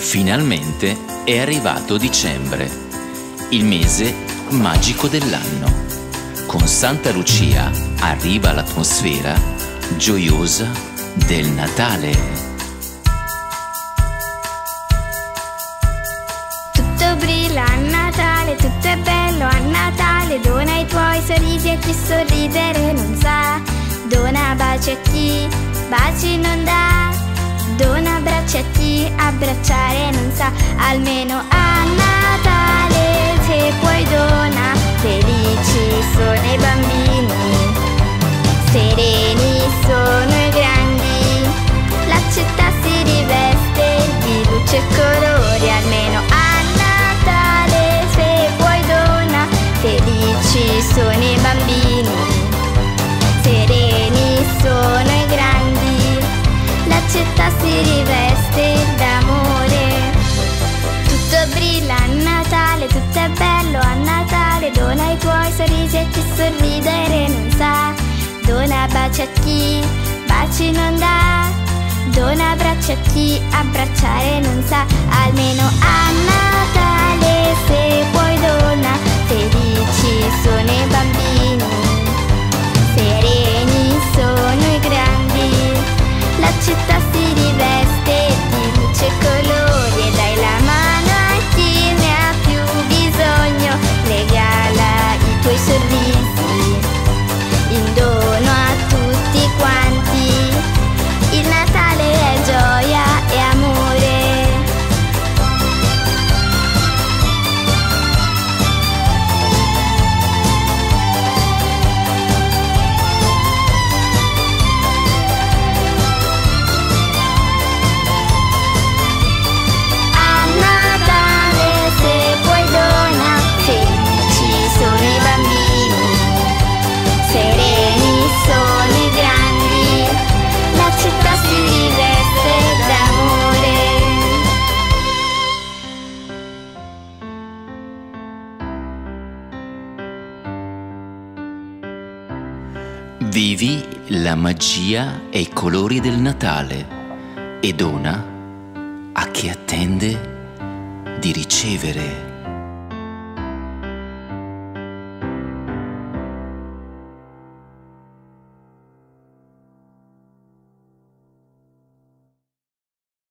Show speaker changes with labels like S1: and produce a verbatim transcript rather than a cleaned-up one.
S1: Finalmente è arrivato dicembre, il mese magico dell'anno. Con Santa Lucia arriva l'atmosfera gioiosa del Natale.
S2: Tutto brilla a Natale, tutto è bello a Natale. Dona i tuoi sorrisi e chi sorridere non sa. Dona baci a chi baci non dà. Dona abbraccia a chi abbracciare non sa. Almeno a Natale, se puoi dona. Felici sono i bambini, sereni sono i grandi. La città si riveste di luce e colori. Almeno a Natale, se puoi dona. Felici sono i bambini, sereni sono i grandi. La città si riveste d'amore. Tutto brilla a Natale, tutto è bello a Natale. Dona i tuoi sorrisi e chi sorridere non sa. Dona baci a chi baci non dà. Dona abbraccia a chi abbracciare non sa. Almeno a Natale, se puoi dona. Felici sono i bambini, sereni sono i grandi. La città si riveste di luce e colori. E dai la mano a chi ne ha più bisogno. Regala i tuoi sorrisi in dono a tutti quanti. Il Natale è gioia e amore. A Natale, se puoi dona. Felici sono i bambini, sereni sono i grandi. La città si riveste d'amore.
S1: Vivi la magia e i colori del Natale e dona a chi attende di ricevere.